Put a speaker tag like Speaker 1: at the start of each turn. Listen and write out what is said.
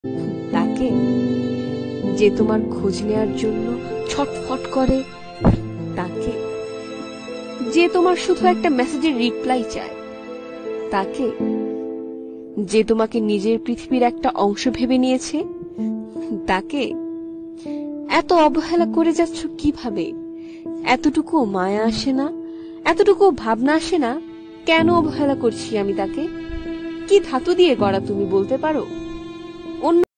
Speaker 1: তাকে যে তোমার খোঁজ নেওয়ার জন্য ছটফট করে, তাকে যে তোমার শুধু একটা মেসেজের রিপ্লাই চায়, তাকে যে তোমাকে নিজের পৃথিবীর একটা অংশ ভেবে নিয়েছে, তাকে এত অবহেলা করে যাচ্ছ কিভাবে? এতটুকু মায়া আসে না? এতটুকু ভাবনা আসে না কেন অবহেলা করছি আমি তাকে? কি ধাতু দিয়ে গড়া তুমি বলতে পারো? অন্য